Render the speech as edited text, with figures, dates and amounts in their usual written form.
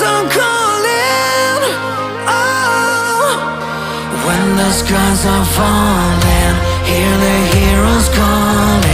I'm calling. Oh, when the skies are falling, hear the heroes calling.